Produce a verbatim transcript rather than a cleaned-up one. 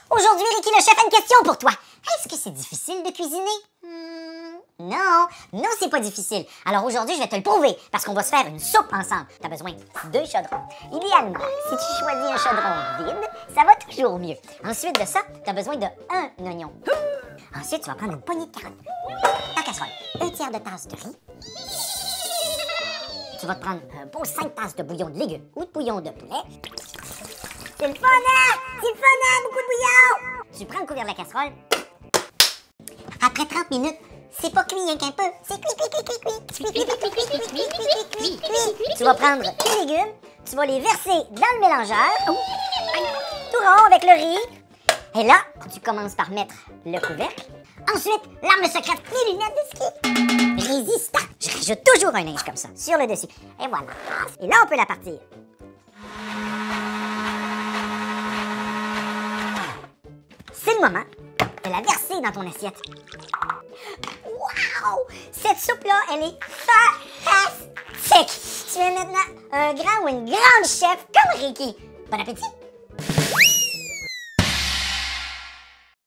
Aujourd'hui, Ricky le chef a une question pour toi. Est-ce que c'est difficile de cuisiner? Hmm, non, non, c'est pas difficile. Alors aujourd'hui, je vais te le prouver parce qu'on va se faire une soupe ensemble. Tu as besoin de deux chaudrons. Idéalement, si tu choisis un chaudron vide, ça va toujours mieux. Ensuite de ça, tu as besoin de un oignon. Ensuite, tu vas prendre une poignée de carottes. Ta casserole, un tiers de tasse de riz. Tu vas te prendre un beau cinq tasses de bouillon de légumes ou de bouillon de poulet. C'est le fun, hein? C'est le fun, hein? Beaucoup de bouillon! Tu prends le couvercle de la casserole. Après trente minutes, c'est pas cuit, rien qu'un peu. C'est cuit, cuit, cuit, cuit, cuit. Cuit, cuit, cuit, cuit, cuit, cuit, cuit, cuit, cuit. Tu vas prendre tes légumes, tu vas les verser dans le mélangeur. Tout rond avec le riz. Et là, tu commences par mettre le couvercle. Ensuite, l'arme secrète, les lunettes de ski. Résistant. Je rajoute toujours un linge comme ça, sur le dessus. Et voilà. Et là, on peut la partir. C'est le moment de la verser dans ton assiette. Wow! Cette soupe-là, elle est fantastique! Tu es maintenant un grand ou une grande chef comme Ricky. Bon appétit!